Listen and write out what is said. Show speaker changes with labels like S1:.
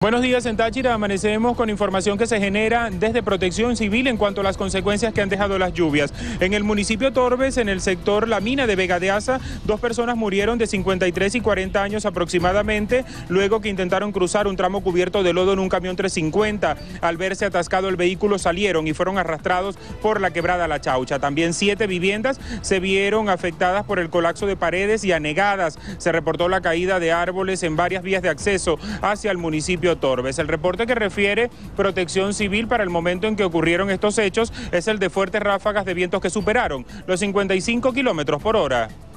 S1: Buenos días en Táchira, amanecemos con información que se genera desde Protección Civil en cuanto a las consecuencias que han dejado las lluvias. En el municipio Torbes, en el sector La Mina de Vega de Asa, 2 personas murieron de 53 y 40 años aproximadamente, luego que intentaron cruzar un tramo cubierto de lodo en un camión 350. Al verse atascado el vehículo salieron y fueron arrastrados por la quebrada La Chaucha. También 7 viviendas se vieron afectadas por el colapso de paredes y anegadas. Se reportó la caída de árboles en varias vías de acceso hacia el municipio Torbes. El reporte que refiere Protección Civil para el momento en que ocurrieron estos hechos es el de fuertes ráfagas de vientos que superaron los 55 kilómetros por hora.